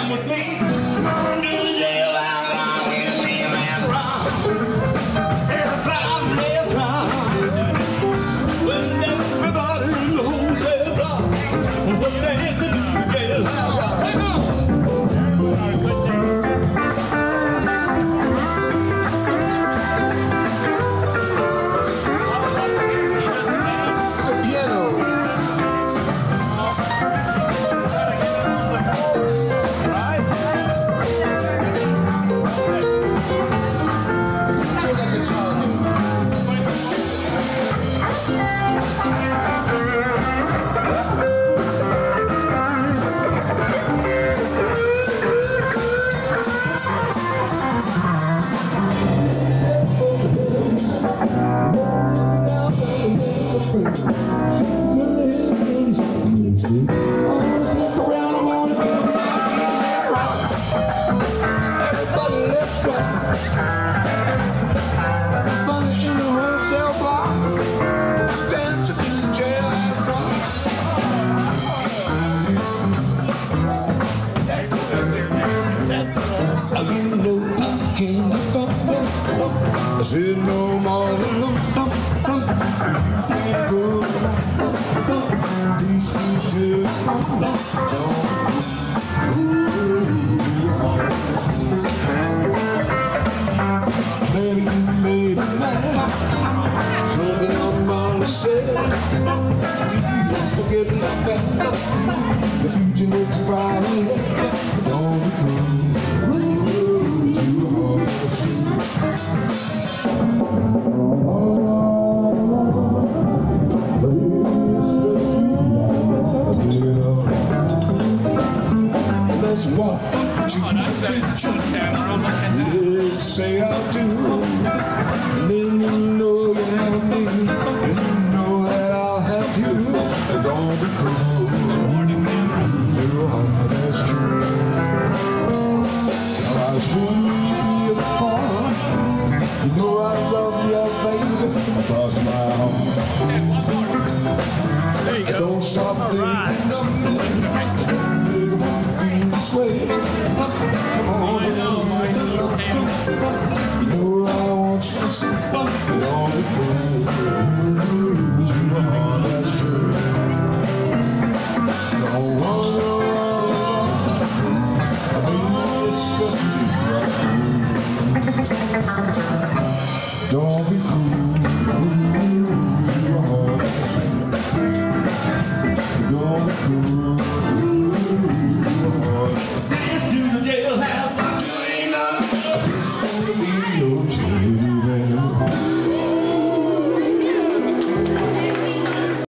was asleep. Gone to the jailhouse, I can be a man's rock. And a cloud left round. When everybody in the wholesale block, what they had to do to get us out. I said no more look, baby, you made a man. Something on my said, just forget about that. The future looks bright ahead. Don't be cool, too hard to see. Let's walk to the picture. Yes, say I do. And then you know you have me, and you know that I'll have you. Don't be cool.